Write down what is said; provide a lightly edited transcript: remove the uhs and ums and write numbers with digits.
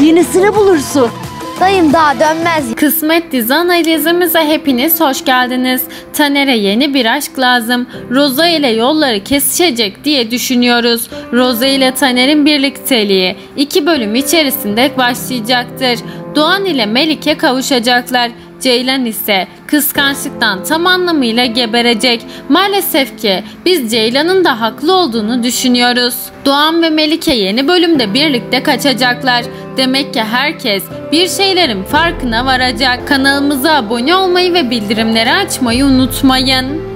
yenisini bulursun. Dayım daha dönmez. Kısmet dizi analizimize hepiniz hoş geldiniz. Taner'e yeni bir aşk lazım. Roza ile yolları kesişecek diye düşünüyoruz. Roza ile Taner'in birlikteliği 2 bölüm içerisinde başlayacaktır. Doğan ile Melike kavuşacaklar. Ceylan ise kıskançlıktan tam anlamıyla geberecek. Maalesef ki biz Ceylan'ın da haklı olduğunu düşünüyoruz. Doğan ve Melike yeni bölümde birlikte kaçacaklar. Demek ki herkes bir şeylerin farkına varacak. Kanalımıza abone olmayı ve bildirimleri açmayı unutmayın.